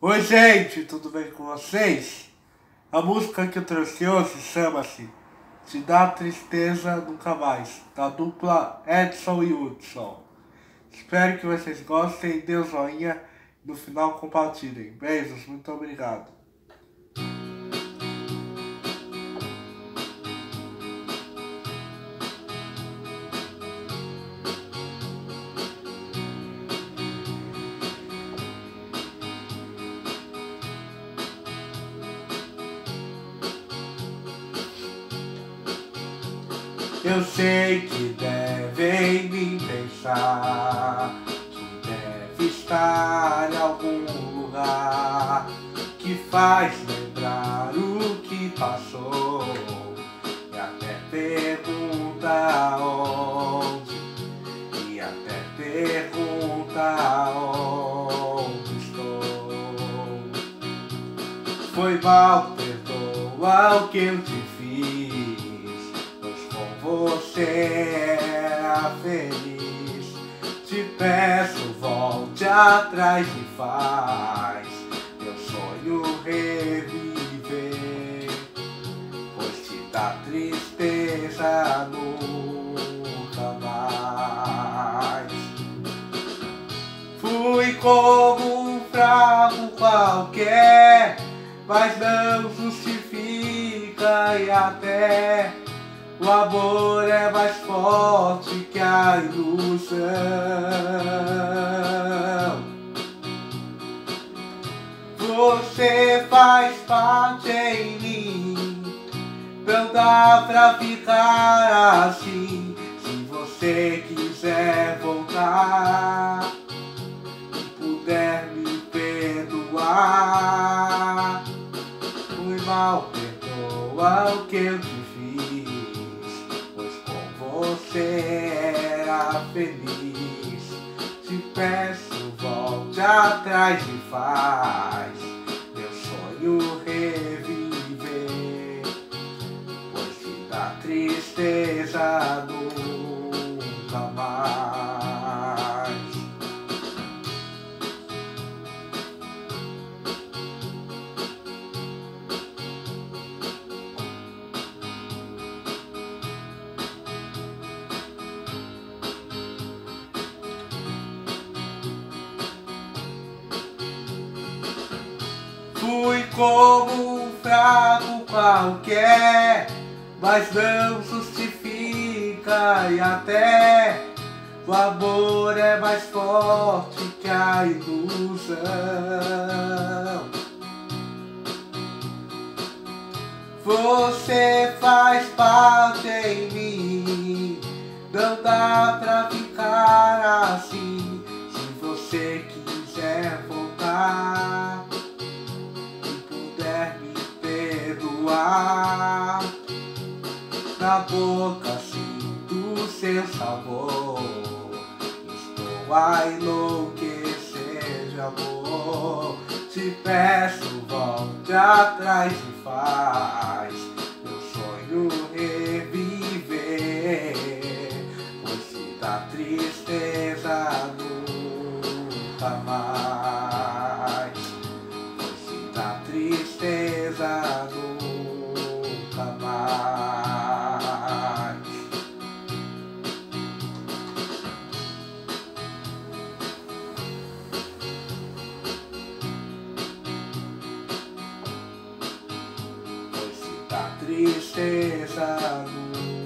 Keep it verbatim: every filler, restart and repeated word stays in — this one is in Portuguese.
Oi gente, tudo bem com vocês? A música que eu trouxe hoje chama-se Te Dá Tristeza Nunca Mais, da dupla Edson e Hudson. Espero que vocês gostem, dê um joinha e no final compartilhem. Beijos, muito obrigado. Eu sei que devem me pensar, que deve estar em algum lugar que faz lembrar o que passou e até pergunta onde, e até pergunta onde estou. Foi mal, perdoa o que eu te fiz, você era feliz. Te peço, volte atrás e faz meu sonho reviver, pois te dá tristeza nunca mais. Fui como um fraco qualquer, mas não justifica, e até o amor é mais forte que a ilusão. Você faz parte em mim, não dá pra ficar assim. Se você quiser voltar e puder me perdoar, foi mal, perdoa o que eu te fiz, você era feliz. Te peço, volte atrás e faz meu sonho reviver, pois te dá tristeza nunca mais. Fui como um fraco qualquer, mas não justifica, e até o amor é mais forte que a ilusão. Você faz parte em mim, não dá pra ficar assim. Se você quiser voltar, na boca sinto seu sabor, estou a enlouquecer de amor. Te peço, volte atrás e faz meu sonho reviver, pois te dá tristeza nunca mais, pois te dá tristeza nunca mais. Pois te dá tristeza nunca mais.